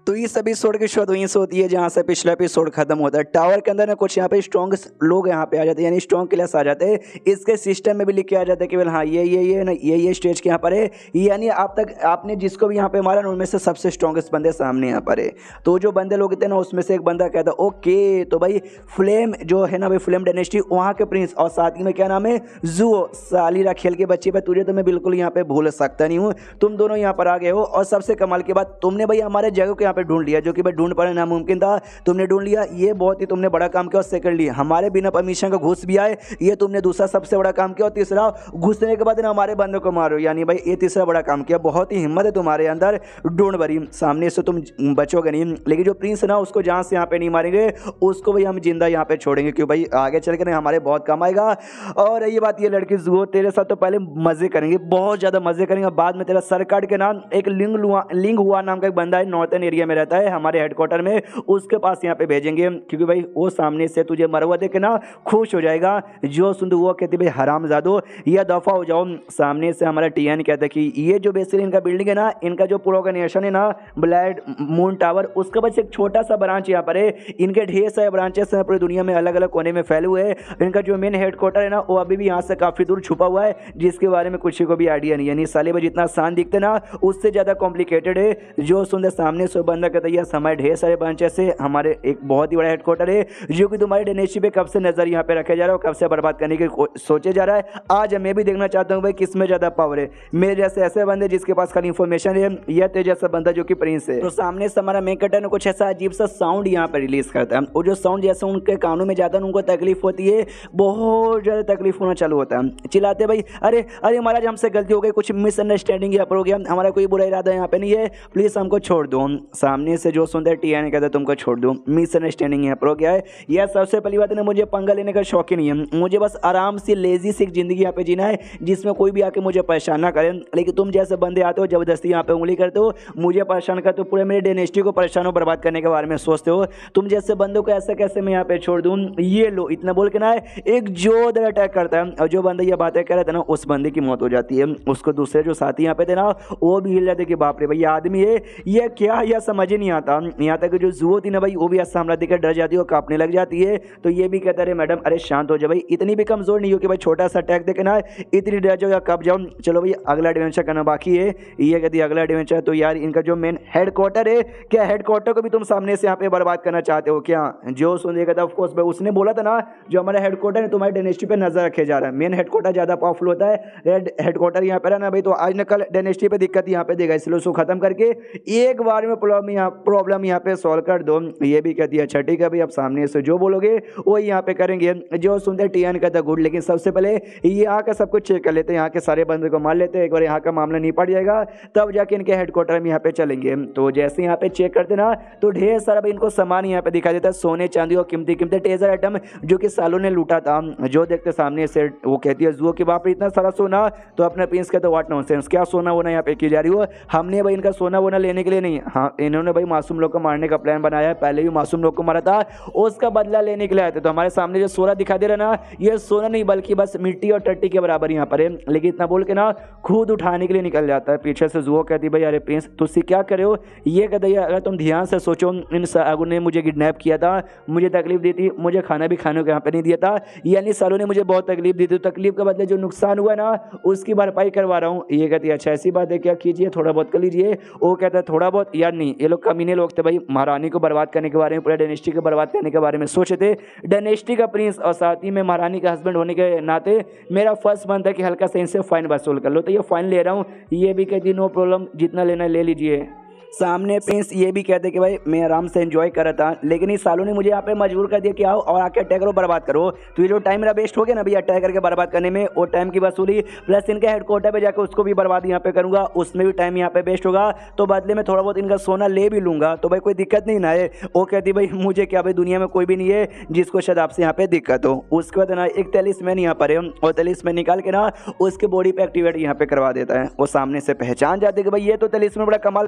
तो इस एपिसोड की शुरुआत वहीं से होती है जहाँ से पिछला एपिसोड खत्म होता है। टावर के अंदर ना कुछ यहाँ पे स्ट्रॉन्ग लोग यहाँ पे आ जाते हैं, यानी स्ट्रॉन्ग किलर्स आ जाते हैं। इसके सिस्टम में भी लिख के आ जाता है कि वेल हाँ ये ना ये स्टेज के यहाँ पर है, यानी आप तक आपने जिसको भी यहाँ पे मारा ना उनमें से सबसे स्ट्रॉन्गेस्ट बंदे सामने यहाँ पर है। तो जो बंदे लोग थे ना उसमें से एक बंदा कहता ओके तो भाई फ्लेम जो है ना भाई फ्लेम डायनेस्टी वहाँ के प्रिंस, और साथ ही में क्या नाम है जुओ सालीरा खेल के बच्चे पे तुझे तो मैं बिल्कुल यहाँ पे भूल सकता नहीं हूँ। तुम दोनों यहाँ पर आ गए हो और सबसे कमाल की बात तुमने भाई हमारे जगह को यहाँ पे ढूंढ लिया, जो कि भाई ढूंढ पाना नामुमकिन था, तुमने ढूंढ लिया। ये बहुत ही तुमने बड़ा काम किया। और सेकंडली हमारे बिना परमिशन का घुस भी आए, ये तुमने दूसरा सबसे बड़ा काम किया। और तीसरा घुसने के बाद ना हमारे बंदों को मारो, यानी भाई ये तीसरा बड़ा काम किया। बहुत ही हिम्मत है तुम्हारे अंदर, डोंट वरी सामने से तुम बचोगे नहीं। लेकिन जो प्रिंस ना उसको जहाँ से यहाँ पे नहीं मारेंगे उसको भाई हम जिंदा यहाँ पे छोड़ेंगे, क्यों भाई आगे चल के ना हमारे बहुत काम आएगा। और ये बात ये लड़की जुओ तेरे साथ तो पहले मजे करेंगे, बहुत ज़्यादा मजे करेंगे, बाद में तेरा सर काट के नाम एक लिंग हुआ नाम का एक बंदा है, नॉर्थन एरिया में रहता है हमारे हेडक्वार्टर में, उसके पास यहाँ पे भेजेंगे, क्योंकि भाई वो सामने से तुझे मरवा दे के ना खुश हो जाएगा। जो सुन वो कहते भाई हरामजादो या दफा हो जाओ। सामने से हमारा टीएन कहता है कि ये जो बेसिकली इनका बिल्डिंग है ना, इनका जो पूरा ऑर्गेनाइजेशन है ना ब्लैड मून टावर, उसका बस एक छोटा सा ब्रांच यहाँ पर है। इनके ढेर सारे ब्रांचेस हैं पूरी दुनिया में, अलग अलग कोने में फैले हुए हैं। इनका जो मेन हेडक्वार्टर है ना वो अभी भी यहाँ से काफी दूर छुपा हुआ है, जिसके बारे में किसी को भी आइडिया नहीं है। यानी साले भाई जितना आसान दिखते ना उससे ज्यादा कॉम्प्लिकेटेड है। जो सुंदर सामने से बंदा कहता है हमारे ढेर सारे ब्रांचेस है, हमारे एक बहुत ही बड़ा हेडक्वार्टर है जो कि तुम्हारी डायनेस्टी पे कब से नजर यहाँ पे रखा जा रहा है, कब से बर्बाद करने की सोचे जा रहा है। आज मैं भी देखना चाहता हूँ भाई किसमें ज्यादा पावर है, मेरे जैसे ऐसे बंदे जिसके पास खाली इंफॉर्मेशन है, या तेरे जैसा बंदा जो कि प्रिंस है। तो सामने से हमारा मेन कटर कुछ ऐसा अजीब सा साउंड यहाँ पे रिलीज करता है, और जो साउंड जैसे उनके कानों में जाता है उनको तकलीफ होती है, बहुत ज्यादा तकलीफ होना चालू होता है। चिल्लाते भाई अरे अरे महाराज हमसे गलती हो गई, कुछ मिसअंडरस्टैंडिंग यहाँ पर हो गया, हमारा कोई बुरा इरादा यहाँ पे नहीं है, प्लीज हमको छोड़ दो। सामने से जो सुंदर टीएन कहता है तुमको छोड़ दो, मिसअंडरस्टैंडिंग यहाँ पर हो गया है। यह सबसे पहली बात है ना, मुझे पंगा लेने का शौक ही नहीं है, मुझे बस आराम से लेजी सी जिंदगी यहाँ पे जीना है जिसमें कोई भी आके मुझे परेशान ना करे। लेकिन तुम जैसे बंदे आते हो जबरदस्ती यहाँ पे उंगली करते हो, मुझे परेशान करते हो, पूरे मेरे डायनेस्टी को परेशान और बर्बाद करने के बारे में सोचते हो। तुम जैसे बंदों को ऐसा कैसे मैं यहाँ पे छोड़ दूँ, ये लो इतना बोल के ना एक जोरदार अटैक करता है, और जो बंदा ये बातें कह रहा था ना उस बंदे की मौत हो जाती है। उसको दूसरे जो साथी यहाँ पे थे ना वो भी हिल जाते कि बाप रे भाई आदमी है ये क्या, यह समझ ही नहीं आता। यहाँ तक जो जुओ थी ना भाई वो भी ऐसा हमला देकर डर जाती है और कांपने लग जाती है। तो ये भी कहता है मैडम अरे शांत हो जाओ भाई, इतनी भी कमजोर नहीं हो कि भाई छोटा सा अटैक देखे ना इतनी डर जाओ या कब जाओ। चलो भाई अगला एडवेंचर करना बाकी है। ये कहती है अगला एडवेंचर, तो यार इनका जो मेन हेडक्वार्टर है, क्या हेडक्वार्टर को भी तुम सामने से यहाँ पे बर्बाद करना चाहते हो क्या? जो सुनेगा था ऑफकोर्स भाई, उसने बोला था ना जो हमारा हेडक्वार्टर है तुम्हारी डायनेस्टी पे नजर रखे जा रहा है, मेन हेडक्वार्टर ज्यादा पावरफुल होता है, हेडक्वार्टर यहाँ पे ना भाई, तो आज न कल डायनेस्टी पे दिक्कत यहाँ पे देगा, इसलिए उसको खत्म करके एक बार में प्रॉब्लम यहाँ पे सॉल्व कर दो। ये भी कहती है अच्छा ठीक है भाई, अब सामने से जो बोलोगे वो यहाँ पे करेंगे। जो सुनते टीएन कहता गुड, लेकिन सबसे पहले यहाँ का सब कुछ चेक कर लेते हैं, यहाँ के सारे बंदे को मार लेते हैं, एक बार यहाँ का मामला निपट जाएगा तब जाके इनके हेडक्वार्टर में यहाँ पे चलेंगे। तो जैसे यहाँ पे चेक करते ना तो ढेर सारा भाई इनको सामान यहाँ पे दिखा देता है, सोने चांदी और कीमती कीमती टेजर आइटम जो कि सालों ने लूटा था। जो देखते सामने से वो कहती है जुओ के बाप रे इतना सारा सोना, तो अपने प्रिंस कहते व्हाट नॉनसेंस, क्या सोना वोना यहाँ पे की जा रही हो, हमने भाई इनका सोना वोना लेने के लिए नहीं, हाँ इन्होंने भाई मासूम लोग को मारने का प्लान बनाया है, पहले भी मासूम लोग को मारा था, उसका बदला लेने के लिए आए थे। तो हमारे सामने जो सोना दिखा दे रहा ना ये सोना नहीं बल्कि बस मिट्टी और टट्टी के बराबर यहाँ पर है। लेकिन इतना बोल के ना खुद उठाने के लिए निकल जाता है। पीछे से जुओ कहती भाई अरे प्रिंस तुझसे क्या करे हो, ये कहते अगर तुम ध्यान से सोचो इन सालों ने मुझे किडनैप किया था, मुझे तकलीफ दी थी, मुझे खाना भी खाने को यहाँ पे नहीं दिया था, यानी सालों ने मुझे बहुत तकलीफ दी थी, तकलीफ के बदले जो नुकसान हुआ ना उसकी भरपाई करवा रहा हूँ। ये कहती है अच्छा ऐसी बात है क्या, कीजिए थोड़ा बहुत कर लीजिए। वो कहता है थोड़ा बहुत यार नहीं, ये लोग कमीने लोग थे भाई, महारानी को बर्बाद करने के बारे में, पूरे डायनेस्टी को बर्बाद करने के बारे में सोचे थे। डायनेस्टी का प्रिंस और साथ ही में महारानी का हस्बैंड होने के नाते मेरा फर्स्ट बनता है कि हल्का सा इनसे फाइन वसूल कर लो, तो ये फाइन ले रहा हूँ। ये भी कहती नो प्रॉब्लम, जितना लेना ले लीजिए। सामने प्रिंस ये भी कहते कि भाई मैं आराम से एंजॉय कर रहा था, लेकिन इस सालों ने मुझे यहाँ पे मजबूर कर दिया कि आओ और आके अटैक करो बर्बाद करो। तो ये जो टाइम मेरा वेस्ट हो गया ना भैया अटैक करके बर्बाद करने में, वो टाइम की वसूली प्लस इनके हेडक्वार्टर पे जाकर उसको भी बर्बाद यहाँ पे करूंगा, उसमें भी टाइम यहाँ पे वेस्ट होगा, तो बदले में थोड़ा बहुत इनका सोना ले भी लूंगा, तो भाई कोई दिक्कत नहीं ना है। वो कहती भाई मुझे क्या भाई दुनिया में कोई भी नहीं है जिसको शायद आपसे यहाँ पे दिक्कत हो। उसके बाद ना एक तलिस्मैन यहाँ पर है, और तलिस्मैन निकाल के ना उसके बॉडी पे एक्टिवेट यहाँ पे करवा देता है। वो सामने से पहचान जाते कि भाई ये तो तलिस्मैन बड़ा कमाल का है,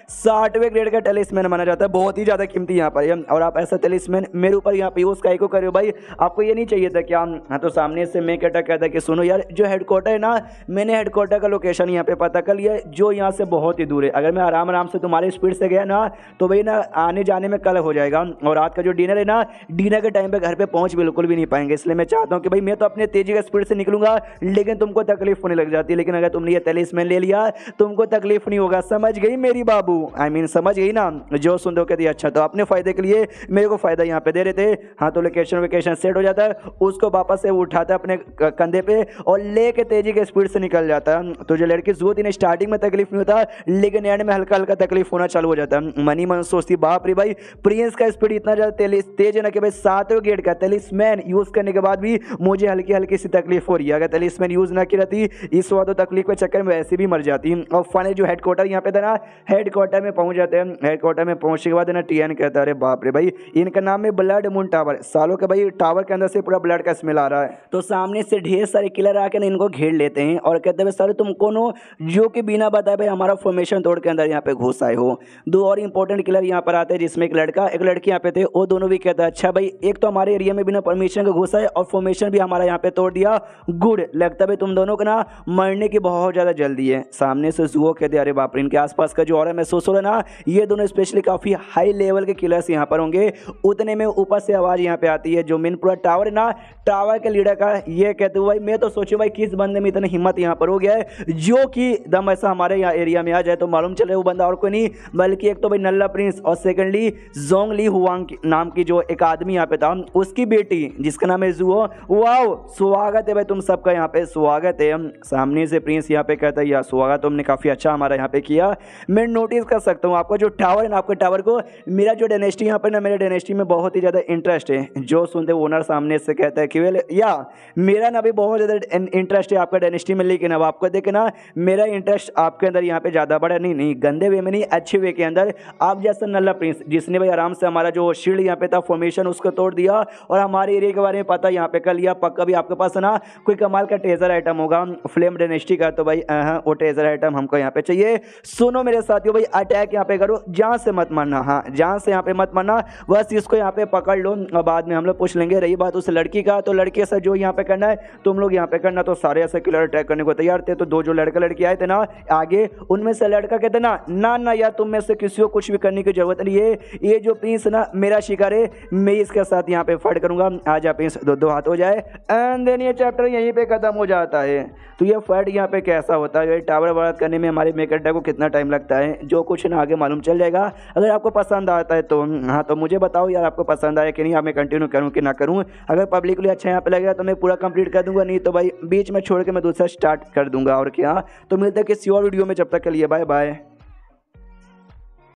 60वें ग्रेड का टेलिस्मैन माना जाता है, बहुत ही ज़्यादा कीमती यहाँ पर है। और आप ऐसा टेलिस्मैन मेरे ऊपर यहाँ पे यूज़ काहे को कर रहे हो भाई, आपको ये नहीं चाहिए था क्या? हाँ, तो सामने से मैं कहता कि सुनो यार, जो हेडक्वार्टर है ना, मैंने हेडक्वार्टर का लोकेशन यहाँ पे पता कर लिया है, जो यहाँ से बहुत ही दूर है। अगर मैं आराम आराम से तुम्हारे स्पीड से गया ना तो भाई ना आने जाने में कल हो जाएगा, और रात का जो डिनर है ना, डिनर के टाइम पे घर पे पहुंच बिल्कुल भी नहीं पाएंगे। इसलिए मैं चाहता हूँ कि भाई मैं तो अपने तेजी का स्पीड से निकलूंगा, लेकिन तुमको तकलीफ होने लग जाती है। लेकिन अगर तुमने ये टेलिस्मैन ले लिया तुमको तकलीफ नहीं होगा, समझ गई मेरी बाबू? समझ गई ना? जो सुन दो कहती अच्छा, तो अपने फायदे के लिए मेरे को फायदा यहाँ पे दे रहे थे। हाँ, तो लोकेशन सेट हो जाता है, उसको वापस से उठाता है अपने कंधे पे और लेके तेजी के स्पीड से निकल जाता है। तो जो लड़की जुत इन्हें स्टार्टिंग में तकलीफ नहीं होता, लेकिन एंड में हल्का हल्का तकलीफ होना चालू हो जाता है। मनी मन सोचती बाप रे भाई, प्रिंस का स्पीड इतना ज्यादा तेज है ना कि भाई 7वें गेट का टेलिस्मैन यूज करने के बाद भी मुझे हल्की हल्की सी तकलीफ हो रही है। अगर टेलिस्मैन यूज ना की रहती इस बार तो तकलीफ के चक्कर में वैसे भी मर जाती। और फाइनली जो हेडक्वार्टर यहाँ पे था ना, हेडक्वार्टर में पहुंच जाते हैं। हेडक्वार्टर में पहुंचने के बाद ना टीएन कहता है अरे बाप रे भाई, इनका नाम है ब्लड मून टावर, सालों के भाई टावर के अंदर से पूरा ब्लड का स्मेल आ रहा है। तो सामने से ढेर सारे किलर आके ना इनको घेर लेते हैं और कहते हैं सर तुम कौन हो जो कि बिना बताए भाई हमारा फॉर्मेशन तोड़ के अंदर यहाँ पे घुस आए हो। दो और इंपॉर्टेंट किलर यहाँ पर आते हैं, जिसमें एक लड़का एक लड़की यहाँ पे थे। वो दोनों भी कहते हैं अच्छा भाई, एक तो हमारे एरिया में बिना परमिशन के घुसा है और फॉर्मेशन भी हमारा यहाँ पे तोड़ दिया, गुड। लगता है तुम दोनों को ना मरने की बहुत ज़्यादा जल्दी है। सामने से जुओ कहते अरे बाप रे, इनके आसपास का जो और महसूस हो रहा है ना, ये दोनों स्पेशली काफ़ी हाई लेवल के किलर्स यहाँ पर होंगे। उतने में ऊपर से आवाज़ यहाँ पे आती है, जो मेन पूरा टावर है ना, टावर के लीडर का, ये कहते हुए भाई मैं तो सोचूं भाई किस बंदे में इतनी हिम्मत यहाँ पर हो गया है जो कि दम ऐसा हमारे यहाँ एरिया में आ जाए। तो मालूम चले वो बंदा और कोई नहीं बल्कि एक तो भाई नल्ला प्रिंस और सेकेंडली जोंगली हुआंग नाम की जो एक आदमी यहाँ पे था, उसकी बेटी जिसका नाम है जुओ। वाओ, स्वागत है भाई तुम सबका यहाँ पे, स्वागत है। सामने से प्रिंस यहाँ पे कहता है यार स्वागत, तुमने काफ़ी अच्छा हमारा यहाँ पे किया। मैं नोटिस कर सकता हूँ आपका जो टावर है ना, आपके टावर को मेरा जो डायनेस्टी यहाँ पर ना, मेरे डायनेस्टी में बहुत ही ज़्यादा इंटरेस्ट है। जो सुनते ओनर सामने से कहता है कि वेल या मेरा ना भी बहुत ज़्यादा इंटरेस्ट है आपका डायनेस्टी में, लेकिन अब आपको देखे ना मेरा इंटरेस्ट आपके अंदर यहाँ पे ज़्यादा बड़ा नहीं गंदे वे में नहीं, अच्छे वे के अंदर। आप जैसा नल्ला प्रिंस जिसने भाई आराम से हमारा जो शील्ड यहाँ पे था फॉर्मेशन उसको तोड़ दिया और हमारे एरिया के बारे में पता यहाँ पे कर लिया। पक्का भी आपके पास ना कोई कमाल का ट्रेजर आइटम होगा फ्लेम डायनेस्टी का, तो भाई वो ट्रेजर आइटम हमको यहाँ पे चाहिए। सुनो मेरे साथियों भाई, अटैक यहाँ पे करो, जान से मत मरना। हाँ, जान से यहाँ पे मत मरना, बस इसको यहाँ पे पकड़ लो और बाद में हम लोग पूछ लेंगे। रही बात उस लड़की का, तो लड़के से जो यहाँ पे करना है तुम लोग यहाँ पे करना। तो सारे ऐसे किलर अटैक करने को तैयार थे। तो दो जो लड़का लड़की आए थे ना आगे, उनमें से लड़का कहते ना यार तुम में से किसी को कुछ भी करने की जरूरत नहीं है, ये जो प्रिंस ना मेरा शिकार है, मैं इसके साथ यहाँ पे फाइट करूंगा। आज आप प्रिंस दो हाथ हो जाए एंड देन ये चैप्टर यहीं पे खत्म हो जाता है। तो ये फाइट यहाँ पे कैसा होता है, टावर वार करने में हमारे मेकरडा को कितना टाइम लगता है, जो कुछ ना आगे मालूम चल जाएगा। अगर आपको पसंद आता है तो हाँ, तो मुझे बताओ यार आपको पसंद आया कि नहीं, मैं कंटिन्यू करूँ कि ना करूँ। अगर पब्लिकली अच्छा यहाँ पे लगेगा तो मैं पूरा कंप्लीट कर दूंगा, नहीं तो भाई बीच में छोड़ के मैं दूसरा स्टार्ट कर दूंगा। और क्या, तो मिलते हैं किसी और वीडियो में, जब तक के लिए बाय बाय।